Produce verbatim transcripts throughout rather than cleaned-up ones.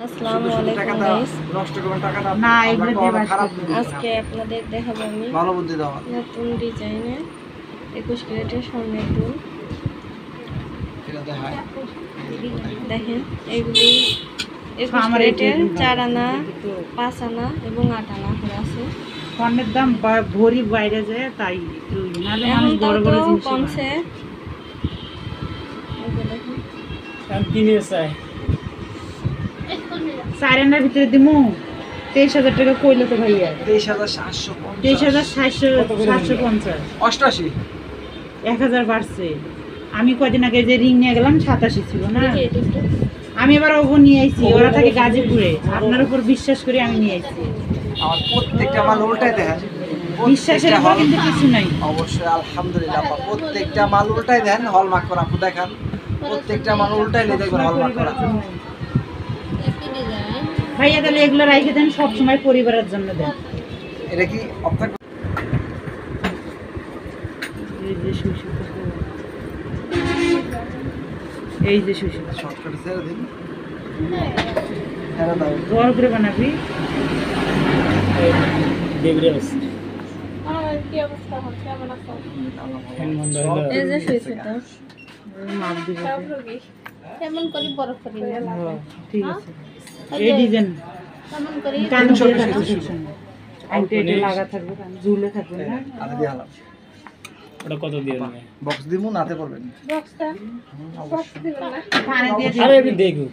আসসালামু আলাইকুম গাইস, নষ্ট করবেন টাকা না। না এগুলো দিয়ে খারাপ। আজকে আপনাদের দেখাবো আমি ভালো বুদ্ধি দাও নতুন ডিজাইনের একুশ ক্যারেটের স্বর্ণের দুল। এটা দেখায় দেখেন এগুলি একুশ ক্যারেটের চার আনা, পাঁচ আনা এবং আট আনা করে আছে। স্বর্ণের দাম ভরি বাইরে যায়, তাই নাহলে মানুষ বড় বড় জিনিস কমছে। চার আনার ভিতরে দিমু তেইশ হাজার টাকা কইলো তো ভাইয়া। তেইশ হাজার সাতশো তেইশ হাজার সাতশো সাতশো পঞ্চাশ অষ্টাশি এক হাজার বাড়ছে। আমি কদিন আগে যে রিং নিয়ে গেলাম সাতাশি ছিল না, আমি এবার ওগো নিয়ে আইছি। ওরা থাকে গাজীপুরে, আপনার উপর বিশ্বাস করে আমি নিয়ে আইছি। আমার প্রত্যেকটা মাল উল্টাই দেখেন, বিশ্বাসের উপর কিন্তু কিছু নাই। অবশ্যই আলহামদুলিল্লাহ। প্রত্যেকটা মাল উল্টাই দেন, হলমার্ক করা। আপু দেখান, প্রত্যেকটা মাল উল্টাই নিয়ে দেখবেন হলমার্ক করা। ভাইয়া তাহলে এগুলো রাইখে দেন, সবসময় পরিবারের জন্য দেন। এটা কি আপনার এই যে সুশি, এই যে সুশি শর্টকাটে ছেড়ে দিন, ছেড়ে দাও। বড় করে বানাবি। এই যে সুইচটা মাপ দিব, কেমন করে বড় করে ঠিক আছে। এই ডিজাইন কেমন করে কান দিয়ে রাখতে আইতে এটা লাগা থাকবে, কান ঝুলে থাকবে না। আরে দিয়ে হালাম। ওটা কত দিয়ে নেবে? বক্স দিমু নাতে পড়বেন। বক্সটা বক্স দিবেন না, কানে দিয়ে দিই। আরে আমি দেখো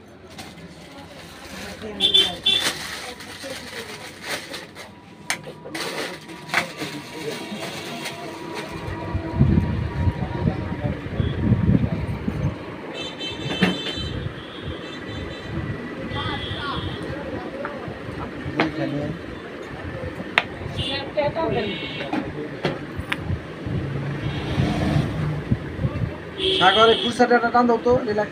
সাগরে কুরসাটা টান দাও তো, রিল্যাক্স।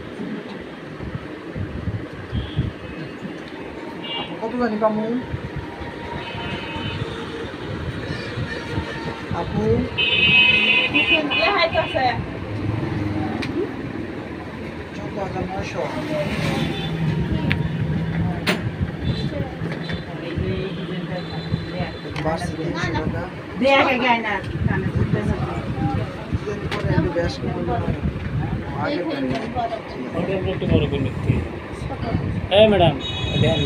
কত জানি পামু আপু? চোদ্দ হাজার নয়শো। বাড়ছে তিনশো টাকা। দেয়া গে গায় না কানে ঝুলতে থাকবে। দিন পরে একটু বেশ করবো। আগে ওটা একটু বড় করে নিতে। এই ম্যাডাম দেন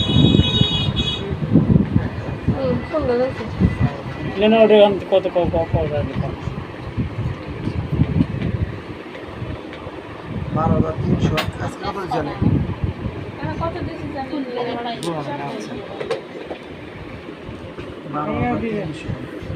হুম সুন্দর আছে। না না ওটা কত কত কত যাবে? বারো হাজার তিনশো। আজকে কত জানে? কত দিছি জানেন? আচ্ছা বারো হাজার তিনশো।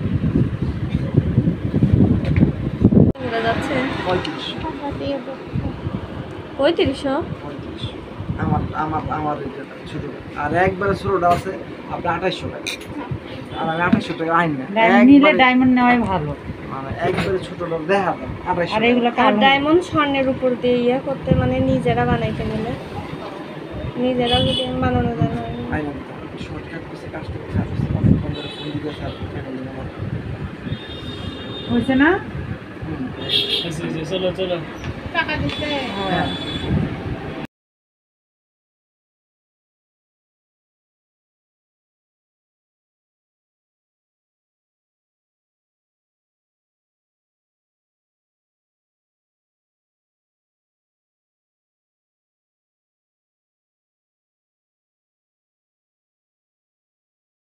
যাচ্ছে পঁয়ত্রিশ পঁয়ত্রিশশো। পঁয়ত্রিশ আমার আমার আমার এটা ছোট। আর একবারে ছোটটা আছে আপনার আঠাইশশো টাকা। আর আমি আঠাইশশো টাকা আইন না, নিলে ডায়মন্ড নেওয়াই ভালো। মানে একবারে ছোটটা দেখা দেন আঠাইশশো। আর এগুলো আর ডায়মন্ড স্বর্ণের উপর দিয়ে ইয়ে করতে মানে নিজেরা বানাইতে গেলে নিজেরা যদি বানানো যায় না। আইন শর্টকাট করছে কাস্টমার সার্ভিস অনেক ফোন করে ফোন দিতে সার্ভিস টাকা দিলে আমার হয়েছে না? চলো চলো টাকা দিতে হ্যাঁ